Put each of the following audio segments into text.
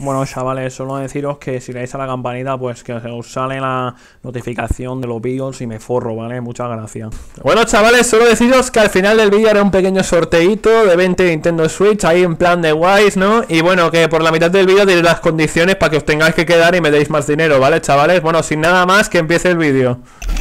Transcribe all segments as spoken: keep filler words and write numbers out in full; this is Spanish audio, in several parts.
Bueno, chavales, solo deciros que si le dais a la campanita, pues que os sale la notificación de los vídeos y me forro, ¿vale? Muchas gracias. Bueno, chavales, solo deciros que al final del vídeo haré un pequeño sorteito de veinte Nintendo Switch, ahí en plan de guays, ¿no? Y bueno, que por la mitad del vídeo diré las condiciones para que os tengáis que quedar y me deis más dinero, ¿vale, chavales? Bueno, sin nada más, que empiece el vídeo.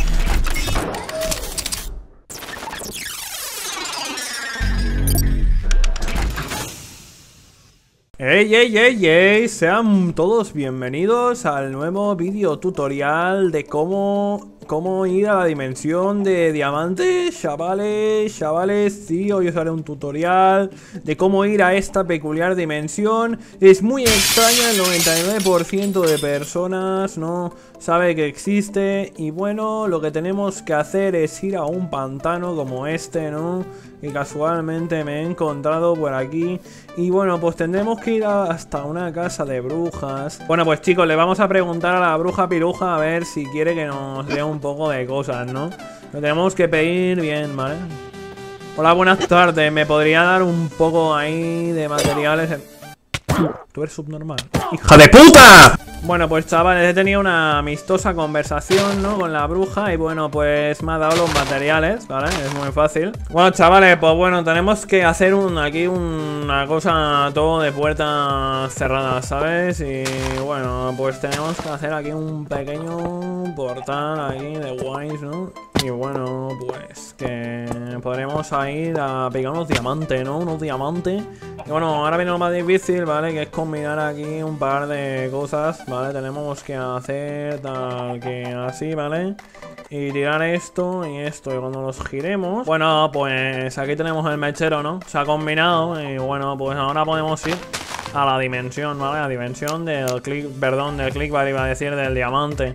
Ey, ey, ey, ey, sean todos bienvenidos al nuevo vídeo tutorial de cómo, cómo ir a la dimensión de diamantes, chavales, chavales, sí, hoy os haré un tutorial de cómo ir a esta peculiar dimensión. Es muy extraña, el noventa y nueve por ciento de personas no sabe que existe y bueno, lo que tenemos que hacer es ir a un pantano como este, ¿no? Y casualmente me he encontrado por aquí. Y bueno, pues tendremos que ir a, hasta una casa de brujas. Bueno, pues chicos, le vamos a preguntar a la bruja piruja a ver si quiere que nos dé un poco de cosas, ¿no? Lo tenemos que pedir bien, ¿vale? Hola, buenas tardes. ¿Me podría dar un poco ahí de materiales? Tú eres subnormal. ¡Hija de puta! Bueno, pues chavales, he tenido una amistosa conversación, ¿no? Con la bruja y bueno, pues me ha dado los materiales, ¿vale? Es muy fácil. Bueno, chavales, pues bueno, tenemos que hacer un aquí una cosa todo de puertas cerradas, ¿sabes? Y bueno, pues tenemos que hacer aquí un pequeño portal aquí de guays, ¿no? Y bueno, pues que podremos ir a pegar unos diamantes, ¿no? Unos diamantes. Y bueno, ahora viene lo más difícil, ¿vale? Que es combinar aquí un par de cosas, ¿vale? Tenemos que hacer tal que así, ¿vale? Y tirar esto y esto. Y cuando los giremos... Bueno, pues aquí tenemos el mechero, ¿no? Se ha combinado y bueno, pues ahora podemos ir a la dimensión, ¿vale? La dimensión del click... Perdón, del click, ¿vale? Iba a decir del diamante.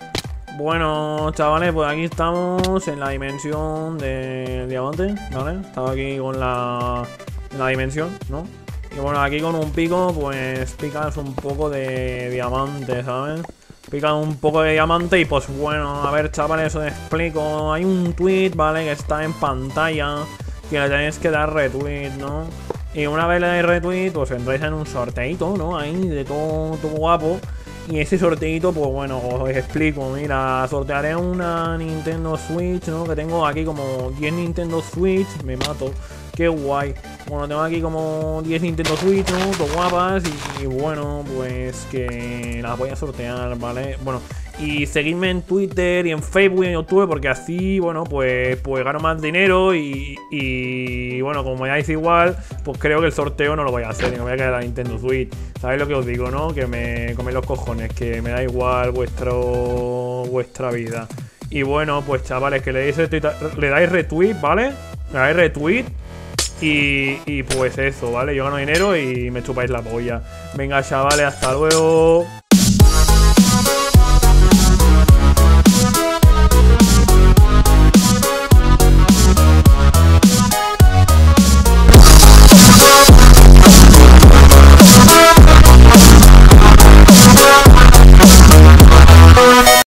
Bueno, chavales, pues aquí estamos en la dimensión de diamante, ¿vale? Estamos aquí con la, la dimensión, ¿no? Y bueno, aquí con un pico, pues picas un poco de diamante, ¿sabes? Picas un poco de diamante y pues bueno, a ver, chavales, os explico. Hay un tweet, ¿vale? Que está en pantalla, que le tenéis que dar retweet, ¿no? Y una vez le dais retweet, pues entráis en un sorteito, ¿no? Ahí de todo, todo guapo. Y ese sorteito, pues bueno, os explico. Mira, sortearé una Nintendo Switch, ¿no? Que tengo aquí como diez Nintendo Switch. Me mato. Qué guay. Bueno, tengo aquí como diez Nintendo Switch, ¿no? Todo guapas. Y, y bueno, pues que las voy a sortear, ¿vale? Bueno, y seguidme en Twitter y en Facebook y en YouTube, porque así, bueno, pues, pues gano más dinero. Y, y bueno, como me dais igual, pues creo que el sorteo no lo voy a hacer. Y me voy a quedar la Nintendo Switch. ¿Sabéis lo que os digo, no? Que me comen los cojones, que me da igual vuestro vuestra vida. Y bueno, pues chavales, que le dais retweet, le dais retweet, ¿vale? Le dais retweet. Y, y pues eso, ¿vale? Yo gano dinero y me chupáis la polla. Venga, chavales, hasta luego.